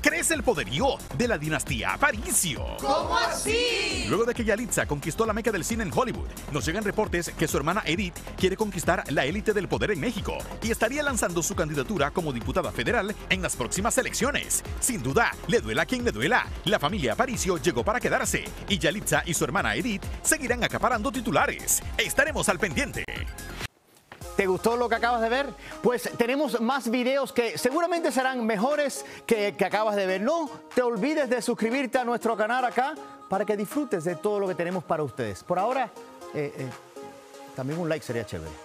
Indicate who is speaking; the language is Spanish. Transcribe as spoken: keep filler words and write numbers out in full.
Speaker 1: crece el poderío de la dinastía Aparicio.
Speaker 2: ¿Cómo así?
Speaker 1: Luego de que Yalitza conquistó la meca del cine en Hollywood, nos llegan reportes que su hermana Edith quiere conquistar la élite del poder en México y estaría lanzando su candidatura como diputada federal en las próximas elecciones. Sin duda, le duela a quien le duela, la familia Aparicio llegó para quedarse y Yalitza y su hermana Edith seguirán acaparando titulares. Estaremos al pendiente.
Speaker 3: ¿Te gustó lo que acabas de ver? Pues tenemos más videos que seguramente serán mejores que, que acabas de ver. No te olvides de suscribirte a nuestro canal acá para que disfrutes de todo lo que tenemos para ustedes. Por ahora, eh, eh, también un like sería chévere.